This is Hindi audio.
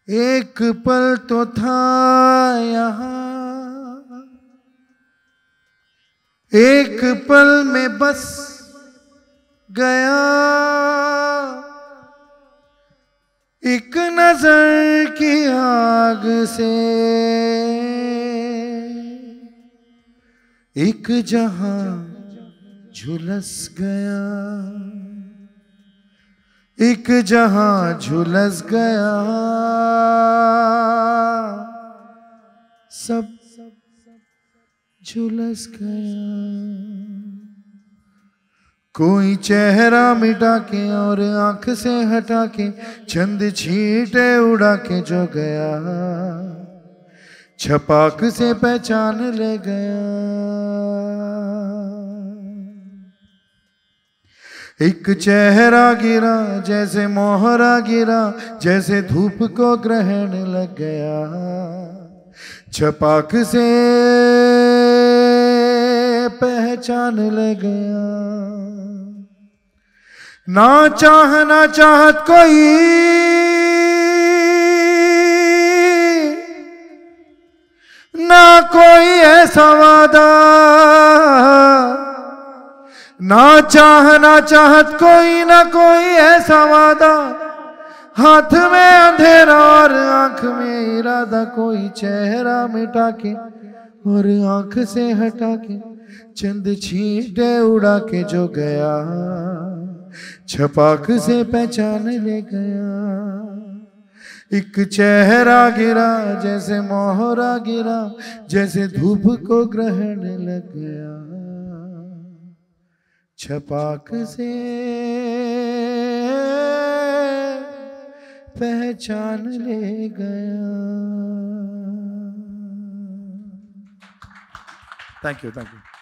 एक पल तो था यहाँ, एक पल में बस गया, एक नजर की आग से एक जहां झुलस गया, एक जहां झुलस गया, सब झुलस गया। कोई चेहरा मिटा के और आंख से हटा के चंद छींटे उड़ा के जो गया, छपाक से पहचान ले गया। एक चेहरा गिरा जैसे मोहरा गिरा, जैसे धूप को ग्रहण लग गया, छपाक से पहचान ले गया। ना चाहना चाहत कोई, ना कोई ऐसा वादा, ना चाहना चाहत कोई, ना कोई ऐसा वादा, हाथ में अंधेरा और आंख में इरादा। कोई चेहरा मिटा के और आंख से हटा के चंद छींटे उड़ा के जो गया, छपाक से पहचान ले गया। एक चेहरा गिरा जैसे मोहरा गिरा, जैसे धूप को ग्रहण लग गया, छपाक से पहचान ले गया। Thank you, thank you.